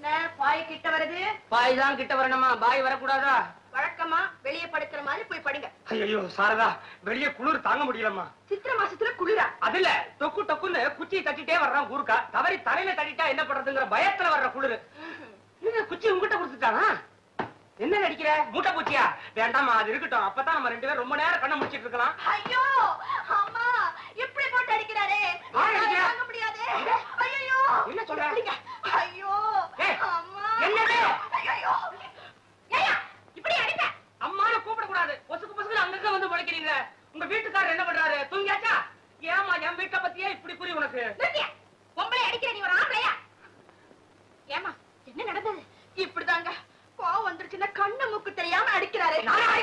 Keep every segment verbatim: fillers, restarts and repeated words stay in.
என்ன பாய் கிட்ட வருது? பாய் தான் கிட்ட வரணுமா, பாய் வரக்கூடாதா? வழக்கமா வெளியே படுக்கிற மாதிரி போய் படுங்க. ஐயோ சாரதா, வெளியே குளிர் தாங்க முடியலம்மா. சித்திரை மாசத்துல குளிரா? அதுல டொக்கு டொக்குன்னு குச்சியை தட்டிட்டே வர்றான் கூர்க்கா. தவறி தலையில தட்டிட்டா என்ன பண்றதுங்கிற பயத்துல வர்ற குளிர். குச்சி உங்ககிட்ட கொடுத்துட்டானா? என்ன நடிக்கிற? மூட்டை பூச்சியா? வேண்டாமா, அது இருக்கட்டும். அப்பதான் நம்ம ரெண்டு பேரும் ரொம்ப நேரம் கண்ண முடிச்சிட்டு இருக்கலாம். ஐயோ அம்மா, இப்படி போட்டு அடிக்கிறாரே, தாங்க முடியாதே. ஐயோ என்ன சொல்ற? ஐயோ அம்மா, என்னது? ஐயோ ஏயா இப்படி அடிக்க? அம்மாவை கூப்பிடக்கூடாது. பொசுக்கு பொசுக்கு அங்கங்க வந்து பழைக்கிறீங்க. உங்க வீட்டுக்காரர் என்ன பண்றாரு? தூங்கியாச்சா? ஏமா என் வீட்டை பத்தியே இப்படி புரி உனக்கு? பொம்பளை அடிக்கிற நீ ஒரு ஆம்பளையா? ஏமா என்ன நடந்தது? இப்படிதாங்க கோவம் வந்துருச்சுன்னா கண்ணு மூக்கு தெரியாம அடிக்கிறாரு.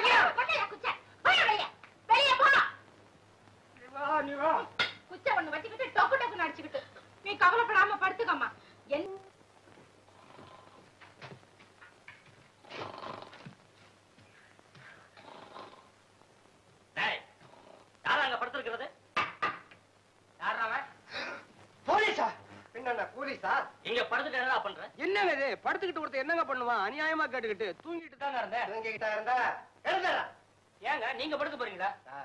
வெளியே போனா குச்ச ஒண்ணு வச்சுக்கிட்டு டொக்கு டொக்குன்னு அடிச்சுக்கிட்டு நீ கவலைப்படாம படுத்துக்கம்மா. என் யாரா அங்க படுத்திருக்கிறது? யாரா? போலீஸா? பின்ன போலீஸா? இங்க படுத்துட்டு என்ன பண்ற? என்னங்க இது? படுத்துக்கிட்டு ஒருத்தர் என்னங்க பண்ணுவான்? அநியாயமா கேட்டுக்கிட்டு தூங்கிட்டு தாங்க இருந்தேன். தூங்கிக்கிட்டா இருந்தா எழுதுறா. ஏங்க நீங்க படுக்க போறீங்களா?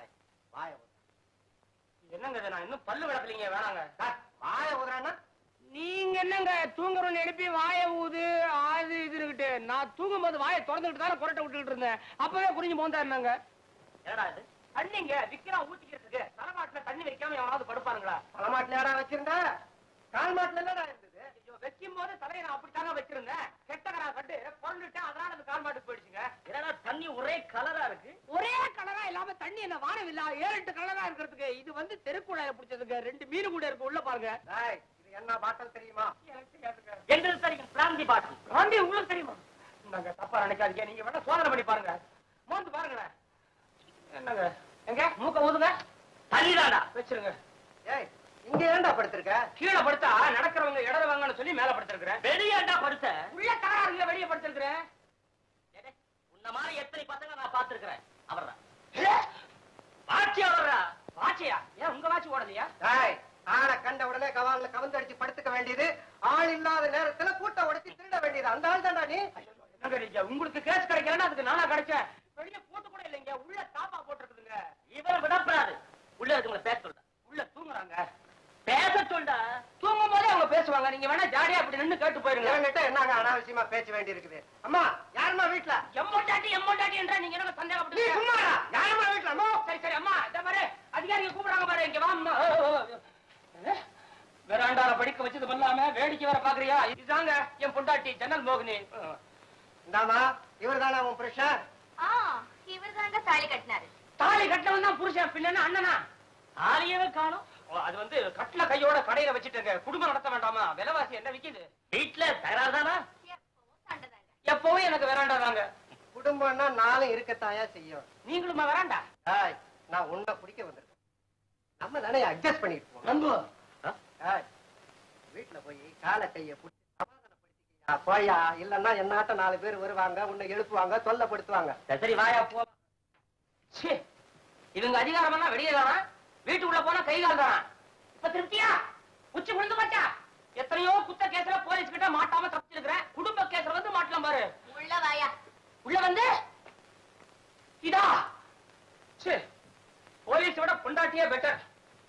என்னங்க இது? நான் இன்னும் பல்லு விளக்கலீங்க. வேணாங்க. வாய ஊதுறான்னா நீங்க என்னங்க தூங்குறவங்க எழுப்பி வாய ஊது ஆது இதுன்னுகிட்டு. நான் தூங்கும் போது வாயை திறந்துகிட்டு தானே கொரட்டை விட்டுக்கிட்டு இருந்தேன். அப்பவே புரிஞ்சு போந்தா இருந்தாங்க. ஏடா இது? தண்ணிங்க விக்கிறா ஊத்திக்கிறதுக்கு. தலைமாட்டுல தண்ணி வைக்காம எவனாவது படுப்பாருங்களா? தலைமாட்டுல ஏடா வச்சிருந்தா? கால் மாட்டுல இல்லடா இருந்தது. வைக்கும் போது தலையை நான் அப்படித்தாங்க வச்சிருந்தேன். கெட்டகரா கட்டு பொருந்துட்டேன். அதனால அந்த கால் மாட்டுக்கு போயிடுச்சுங்க. ஏன்னா தண்ணி ஒரே கலரா இருக்கு. ஒரே கலரா இல்லாம தண்ணி என்ன வானம் இல்ல ஏழு எட்டு கலரா இருக்கிறதுக்கு. இது வந்து தெருக்குழாய பிடிச்சதுக்கு. ரெண்டு மீன் கூட இருக்கு உள்ள பாருங்க. இது என்ன பாட்டல் தெரியுமா? எங்களுக்கு தெரியும். பிராந்தி பாட்டில். பிராந்தி உங்களுக்கு தெரியுமா? நாங்க தப்பா நினைக்காதீங்க. நீங்க வேணா சோதனை பண்ணி பாருங்க. மோந்து பாருங்களேன். என்னங்க எங்க மூக்க ஊதுங்க. தண்ணி தாண்டா வச்சிருங்க. ஏய் இங்க ஏன்டா படுத்திருக்க? கீழே படுத்தா நடக்கிறவங்க இடறவாங்கன்னு சொல்லி மேல படுத்திருக்கிறேன். வெளியேண்டா படுத்த? உள்ள கலராருங்க வெளியே படுத்திருக்கிறேன். உன்ன மாதிரி எத்தனை பசங்க நான் பார்த்திருக்கிறேன். அவர்தான் வாட்சி. அவர்ரா வாட்சியா? ஏன் உங்க வாட்சி ஓடலையா? ஏய் ஆளை கண்ட உடனே கவால்ல கவந்தடிச்சு படுத்துக்க வேண்டியது. ஆள் இல்லாத நேரத்துல கூட்ட உடைச்சு திருட வேண்டியது. அந்த ஆள் தான்டா நீ. என்னங்க நீங்க? உங்களுக்கு கேஸ் கிடைக்கலன்னா அதுக்கு நானா கிடைச்சேன். வெளியே போட்டு கூட இல்லைங்க. உள்ள தாப்பா போட்டுருக்குதுங்க. இவரை விடப்படாது. உள்ள இருக்குங்கள பேச சொல்ற. உள்ள தூங்குறாங்க. பேச சொல்டா. தூங்கும் போதே அவங்க பேசுவாங்க. நீங்க வேணா ஜாலியா அப்படி நின்னு கேட்டு போயிருங்க. என்கிட்ட என்னங்க அனாவசியமா பேச வேண்டி இருக்குது? அம்மா யாருமா வீட்டுல? எம்மோட்டாட்டி எம்மோட்டாட்டி என்றா நீங்க என்ன சந்தேகப்பட்டு? நீ சும்மாடா. யாருமா வீட்டுல? அம்மா சரி சரி அம்மா இத பாரு. அதிகாரிங்க கூப்பிடுறாங்க பாரு. இங்க வா அம்மா. வெராண்டால படிக்க வச்சது பண்ணாம வேடிக்கை வர பாக்குறியா? இதுதாங்க என் பொண்டாட்டி ஜன்னல் மோகினி. இந்தாமா இவர்தானா உன் புருஷன்? ஆ இவர்தாங்க தாலி கட்டினாரு. தாலி கட்டவன் தான் புருஷன். பின்ன அண்ணனா? தாலியவே காணும். அது வந்து கட்டில கையோட கடையில வச்சுட்டு குடும்பம் நடத்த வேண்டாமா? விலைவாசி என்ன விக்குது? வீட்டுல தகராறு தானா? எப்பவும் எனக்கு வேறாண்டா தாங்க. குடும்பம்னா நாளும் இருக்கத்தாயா செய்யும். நீங்களுமா வேறாண்டா? நான் உன்னை பிடிக்க வந்திருக்கேன். நம்ம தானே அட்ஜஸ்ட் பண்ணிட்டு போவோம். வீட்டுல போய் காலை கைய பிடிச்சி சமாதானப்படுத்திக்கியா போயா. இல்லன்னா என்னாட்ட நாலு பேர் வருவாங்க, உன்னை எழுப்புவாங்க, தொல்லைப்படுத்துவாங்க. சரி வாயா போ. இவங்க அதிகாரம் எல்லாம் வெளியே தானா? வீட்டுக்குள்ள போனா கை கால் தானா? இப்ப திருப்தியா? உச்சி விழுந்து மாட்டா? எத்தனையோ குத்த கேஸ்ல போலீஸ் கிட்ட மாட்டாம தப்பிச்சிருக்கிறேன். குடும்ப கேஸ்ல வந்து மாட்டலாம் பாரு. உள்ள வாயா. உள்ள வந்து இதா போலீஸ் விட பொண்டாட்டியே பெட்டர்.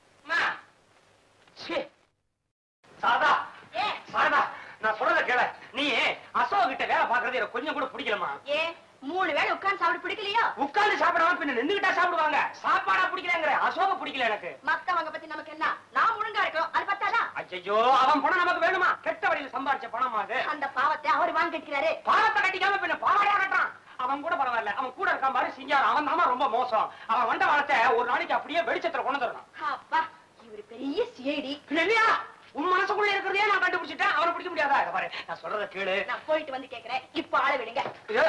சாரதா சாரதா நான் சொல்றத கேள. நீ அசோக் கிட்ட வேலை பாக்குறது எனக்கு கொஞ்சம் கூட பிடிக்கலமா. ஏ மூணு வேளை உட்கார்ந்து சாப்பிட பிடிக்கலையா? உட்கார்ந்து சாப்பிடாம பின்ன நின்னுகிட்டா சாப்பிடுவாங்க. சாப்பாடா பிடிக்கலங்கிற அசோக பிடிக்கல எனக்கு. மத்தவங்க பத்தி நமக்கு என்ன? நான் ஒழுங்கா இருக்கணும் அது பத்தாதா? ஐயோ அவன் பணம் நமக்கு வேணுமா? கெட்ட வழியில் சம்பாதிச்ச பணமா அது? அந்த பாவத்தை அவர் வாங்கி கட்டிக்கிறாரு. பாவத்தை கட்டிக்காம பின்ன பாவாடையா கட்டுறான். அவன் கூட பரவாயில்ல. அவன் கூட இருக்கான் பாரு சிங்காரம். அவன் தாமா ரொம்ப மோசம். அவன் வண்ட வாழத்தை ஒரு நாளைக்கு அப்படியே வெளிச்சத்துல கொண்டு வரணும். அப்பா இவரு பெரிய சிஐடி இல்லையா? உன் மனசுக்குள்ள இருக்கிறதே நான் கண்டுபிடிச்சிட்டேன். அவனை பிடிக்க முடியாதா? பாரு நான் சொல்றத கேளு. நான் போயிட்டு வந்து கேட்கிறேன். இப்ப ஆள விடுங்க.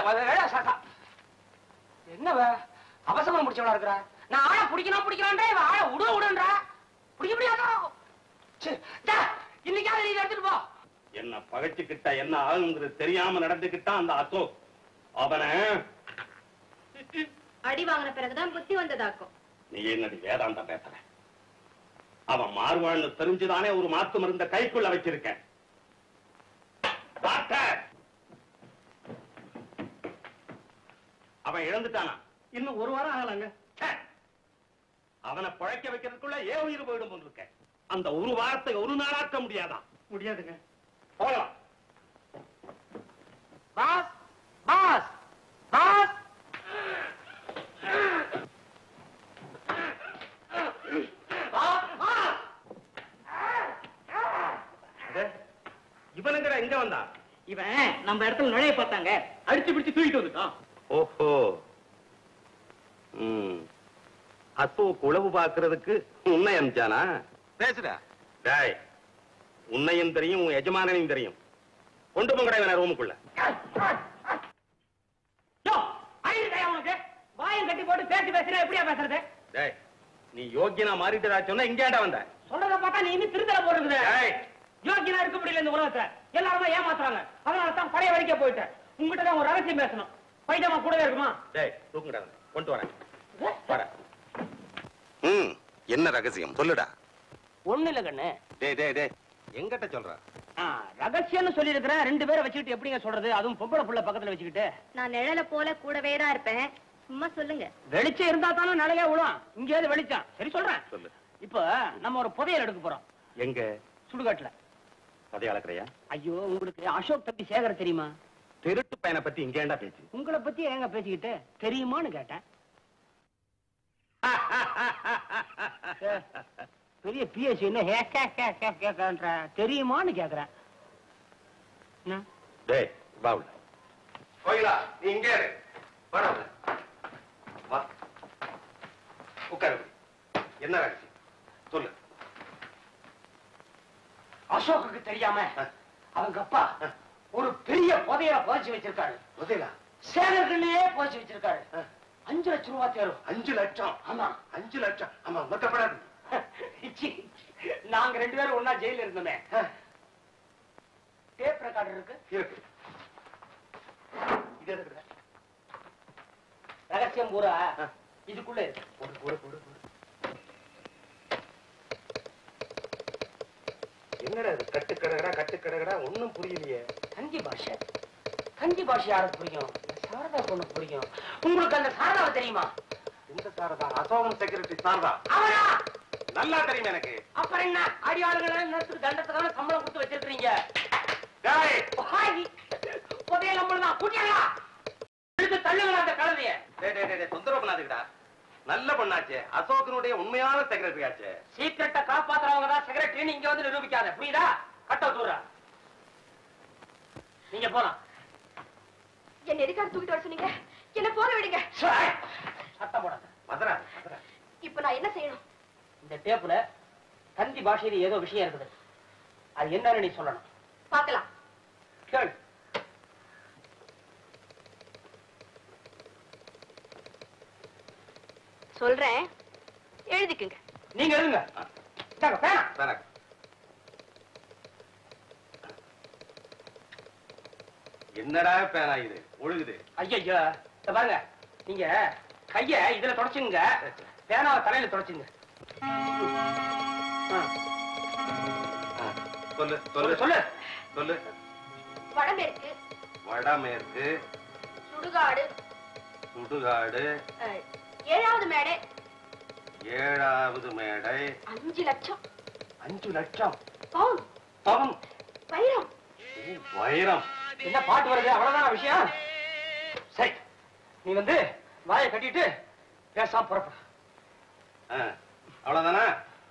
என்னவ அவசரம் முடிச்சவளா இருக்கிறா? நான் ஆளை பிடிக்கணும் பிடிக்கிறான். ஆளை விட விடுன்றா. பிடிக்க முடியாதோ? இன்னைக்காவது நீ எடுத்துட்டு போ. என்ன பகைச்சுக்கிட்ட என்ன ஆகுங்கிறது தெரியாம நடந்துகிட்டா அந்த அசோக். அவனை அடி வாங்கின பிறகுதான் புத்தி வந்ததாக்கும். நீ என்னடி வேதாந்தா பேசுற? அவன் மாறுவான்னு தெரிஞ்சுதானே ஒரு மாத்து மருந்த கைக்குள்ள வச்சிருக்கேன். டாக்டர் அவன் இழந்துட்டானா? இன்னும் ஒரு வாரம் ஆகலாங்க. அவனை பழைக்க வைக்கிறதுக்குள்ள ஏன் உயிர் போயிடும் போன்றிருக்க. அந்த ஒரு வாரத்தை ஒரு நாளாக்க முடியாதா? முடியாதுங்க. போகலாம். பாஸ் பாஸ் பாஸ் இவனுங்கிற எங்க வந்தா? இவன் நம்ம இடத்துல நுழைய பார்த்தாங்க, அடிச்சு பிடிச்சு தூக்கிட்டு வந்துட்டான். ஓஹோ. ம். அசோ உளவு பாக்குறதுக்கு உன்னை அனுப்பிச்சானா? பேசுடா. டேய், உன்னையும் தெரியும், உன் எஜமானனையும் தெரியும். கொண்டு போங்கடா இவனை ரூமுக்குள்ள. உனக்கு வாயம் கட்டி போட்டு பேசி பேசுற எப்படியா பேசுறது? டேய், நீ யோக்கியனா மாறிட்டதா சொன்னா இங்கேடா வந்த? சொல்றத பார்த்தா நீ இன்னும் திருத்தல போடுறது. டேய், யோக்கியனா இருக்க முடியல இந்த உலகத்துல. எல்லாரும் ஏமாத்துறாங்க. அதனால தான் பழைய வரைக்க போயிட்டேன். உங்ககிட்ட தான் ஒரு ரகசியம் பேசணும். பைஜாமா கூடவே இருக்குமா? டேய், தூக்குங்கடா. கொண்டு வரேன். வரேன். ம், என்ன ரகசியம் சொல்லுடா. ஒண்ணு இல்ல கண்ணு. டேய் டேய் டேய், எங்கிட்ட சொல்ற? ரகசியம்னு சொல்லி இருக்கிறேன். ரெண்டு பேரை வச்சுக்கிட்டு எப்படிங்க சொல்றது? அதுவும் பொம்பளை புள்ள பக்கத்துல வச்சுக்கிட்டு. நான் நிழல போல கூடவே தான் இருப்பேன். சும்மா சொல்லுங்க. வெளிச்சம் இருந்தா தானே நிலையா விழும். இங்கேயாவது வெளிச்சம். சரி சொல்றேன். சொல்லு. இப்ப நம்ம ஒரு புதையல் எடுக்க போறோம். எங்க? சுடுகாட்டுல. கதைய அளக்குறியா? ஐயோ, உங்களுக்கு அசோக் தம்பி சேகர தெரியுமா? திருட்டு பையனை பத்தி இங்கேண்டா பேச்சு? உங்களை பத்தி ஏங்க பேசிக்கிட்டு தெரியுமான்னு கேட்டேன். பெரிய பிஎஸ்சி என்ன தெரியுமான்னு கேக்குறேன். டேய், வா உள்ள. கோயிலா, நீ இங்கே இரு. வாடா உள்ள. வா. உட்காரு. என்ன ரகசியம் சொல்லு. அசோக்குக்கு தெரியாம அவங்க அப்பா ஒரு பெரிய புதையல புதைச்சு வச்சிருக்காரு. புதையலா? சேகர்களே புதைச்சு வச்சிருக்காரு. அஞ்சு லட்சம் ரூபாய் தேரும். அஞ்சு லட்சம்? ஆமா, அஞ்சு லட்சம். ஆமா, மொத்தப்படாது. நாங்க ரெண்டு பேரும் ஒன்னா ஜெயில இருந்தோமே. டேப் ரெக்கார்டர் இருக்கு. இருக்கு. இது எதுக்கு? ரகசியம் பூரா இதுக்குள்ள இருக்கு. போடு போடு போடு போடு. என்னடா இது? கட்டு கடகடா கட்டு கடகடா ஒண்ணும் புரியலையே. கஞ்சி பாஷை. கஞ்சி பாஷை யாருக்கு புரியும்? சாரதா பொண்ணு புரியும். உங்களுக்கு அந்த சாரதாவை தெரியுமா? இந்த சாரதா? அசோகன் செக்ரட்டரி சாரதா? அவனா? நல்லா தெரியும் எனக்கு. அப்புறம் என்ன அடியாளுகளை நேரத்துக்கு தண்டத்துக்கான சம்பளம் கொடுத்து வச்சிருக்கீங்க. புதைய நம்மளதான் கூட்டியா எடுத்து தள்ளுங்களா அந்த கழுதைய. தொந்தரவு பண்ணாதுடா. நல்ல பொண்ணாச்சே, அசோகனுடைய உண்மையான செக்ரட்டரி ஆச்சே. சீக்கிரட்டை காப்பாத்துறவங்க தான் செக்ரட்டரின்னு இங்க வந்து நிரூபிக்காத. புரியுதா? கட்ட தூர நீங்க போலாம். என்ன எதுக்காக தூக்கிட்டு வர சொன்னீங்க? என்ன போக விடுங்க. சத்தம் போடாத. மதுரா, மதுரா. இப்ப நான் என்ன செய்யணும்? இந்த டேப்ல கந்தி பாஷையில ஏதோ விஷயம் இருக்குது. அது என்னன்னு நீ சொல்லணும். பார்க்கலாம். கேள். சொல்றேன், எழுதிக்குங்க. நீங்க எழுதுங்க. பேனா பேனா. என்னடா பேனா இது? ஒழுகுது. ஐயா பாருங்க, நீங்க கைய இதுல தொடச்சுங்க, பேனாவை தலையில தொடச்சுங்க. சொல்லு சொல்லு சொல்லு சொல்லு. வடமேற்கு, வடமேற்கு, சுடுகாடு, சுடுகாடு, ஏழாவது மேடை, ஏழாவது மேடை, அஞ்சு லட்சம். அஞ்சு லட்சம் பவுன், பவுன், வைரம். வைரம். என்ன பாட்டு வருது? அவ்வளவுதான் விஷயம். சரி, நீ வந்து வாயை கட்டிட்டு பேசாம புறப்பட. அவ்வளவுதானா?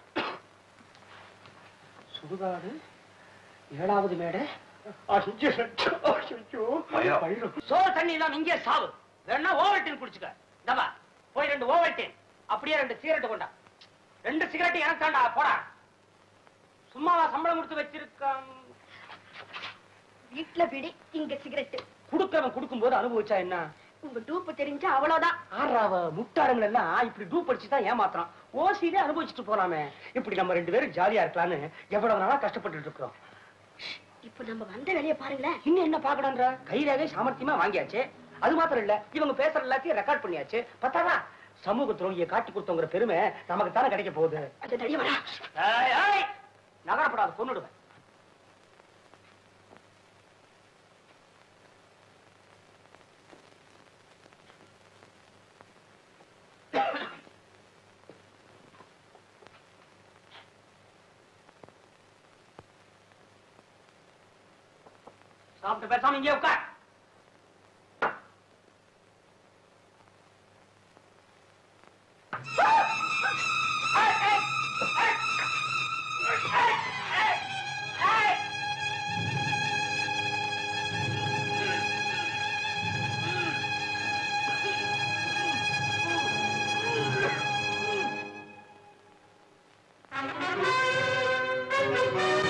சுடுகாடு, ஏழாவது மேடை, அஞ்சு லட்சம். சோறு தண்ணி இல்லாம இங்கே சாவு. வேணா ஓவல்டீன் குடிச்சுக்க. தவா போய் ரெண்டு ஓவல்டீன், அப்படியே ரெண்டு சிகரெட் கொண்டா. ரெண்டு சிகரெட் எனக்கு தாண்டா. போடா. சும்மாவா சம்பளம் கொடுத்து வச்சிருக்கான்? வீட்டுல பிடி, இங்க சிகரெட். குடுக்கவன் குடுக்கும் போது அனுபவிச்சா என்ன? உங்க டூப்பு தெரிஞ்சா அவ்வளவுதான். ஆறாவ முட்டாளங்கள் எல்லாம் இப்படி டூப் அடிச்சுதான் ஏமாத்துறான். ஓசியிலே அனுபவிச்சுட்டு போலாமே. இப்படி நம்ம ரெண்டு பேரும் ஜாலியா இருக்கலான்னு எவ்வளவு நாளா கஷ்டப்பட்டு இருக்கிறோம். இப்ப நம்ம வந்த வேலையை பாருங்களேன். இன்னும் என்ன பாக்கணும்ன்ற? கையிலாவே சாமர்த்தியமா வாங்கியாச்சு. அது மாத்திரம் இல்ல, இவங்க பேசுற எல்லாத்தையும் ரெக்கார்ட் பண்ணியாச்சு. பத்தாதா சமூக துரோகியை காட்டி கொடுத்தவங்கிற பெருமை நமக்கு தானே கிடைக்க போகுது. அது நிறைய வரா. நகரப்படாது, கொன்னுடுவேன். சாப்பிட்டு பேசாம இங்கே உட்கார்.